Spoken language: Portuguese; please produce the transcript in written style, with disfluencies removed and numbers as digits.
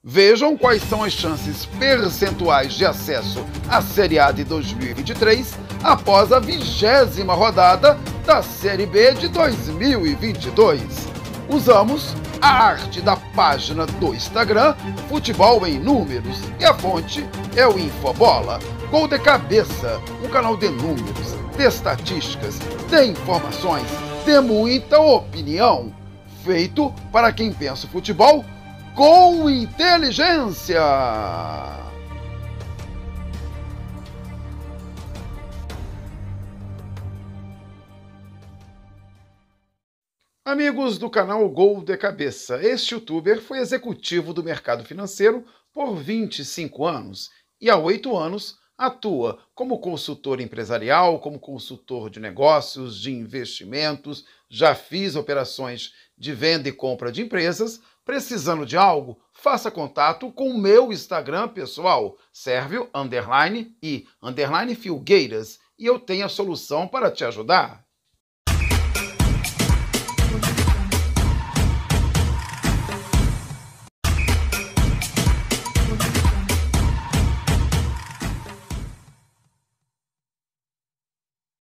Vejam quais são as chances percentuais de acesso à Série A de 2023 após a 20ª rodada da Série B de 2022. Usamos a arte da página do Instagram Futebol em Números e a fonte é o Infobola. Gol de Cabeça, um canal de números, de estatísticas, de informações, de muita opinião, feito para quem pensa o futebol com inteligência. Amigos do canal Gol de Cabeça, este youtuber foi executivo do mercado financeiro por 25 anos e há 8 anos atua como consultor empresarial, como consultor de negócios, de investimentos, já fiz operações de venda e compra de empresas. Precisando de algo? Faça contato com o meu Instagram pessoal, Sérvio_Filgueiras, e eu tenho a solução para te ajudar.